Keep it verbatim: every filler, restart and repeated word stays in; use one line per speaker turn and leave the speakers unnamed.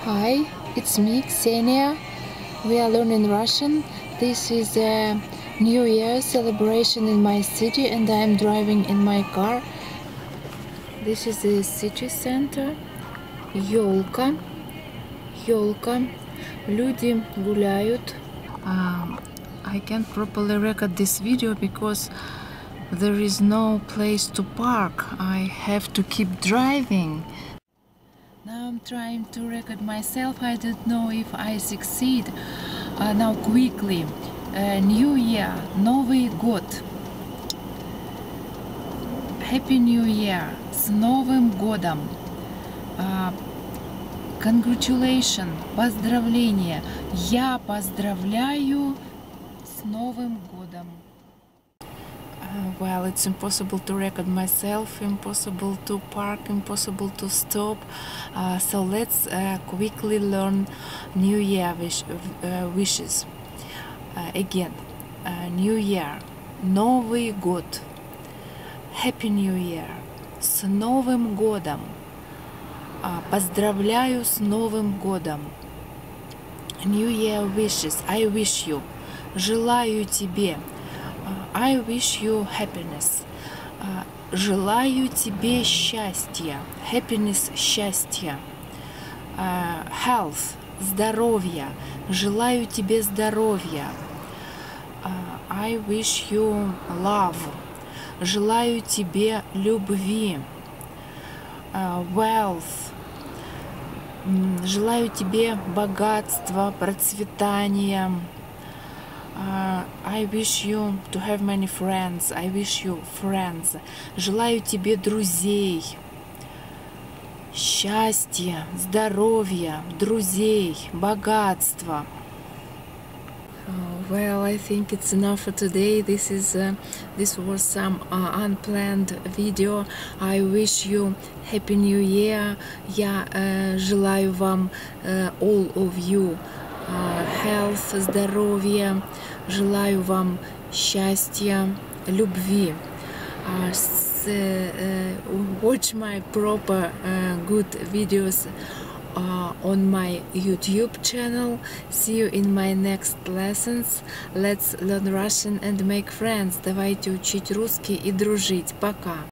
Hi, it's me, Ksenia. We are learning Russian. This is a New Year celebration in my city and I am driving in my car. This is the city center. Ёлка. Ёлка. Люди гуляют. Um, I can't properly record this video because there is no place to park. I have to keep driving. Now I'm trying to record myself. I don't know if I succeed. Uh, now quickly. Uh, New Year, Новый год. Happy New Year. С Новым годом. Uh, congratulations. Поздравления. Я поздравляю с Новым годом. Uh, well, it's impossible to record myself, impossible to park, impossible to stop. Uh, so let's uh, quickly learn New Year wish, uh, wishes. Uh, again, uh, New Year, Новый год. Happy New Year. С Новым годом. Uh, поздравляю с Новым годом. New Year wishes. I wish you. Желаю тебе. I wish you happiness. Uh, желаю тебе счастья. Happiness – счастья. Uh, health – здоровья. Желаю тебе здоровья. Uh, I wish you love. Желаю тебе любви. Uh, wealth – желаю тебе богатства, процветания. Uh, I wish you to have many friends. I wish you friends. Желаю тебе друзей. Счастья, здоровья, друзей, богатства. Uh, well, I think it's enough for today. This is uh, this was some uh, unplanned video. I wish you Happy New Year. Я uh, желаю вам uh, all of you uh, health, здоровья. Желаю вам счастья, любви. Uh, s uh, watch my proper uh, good videos uh, on my YouTube channel. See you in my next lessons. Let's learn Russian and make friends. Давайте учить русский и дружить. Пока.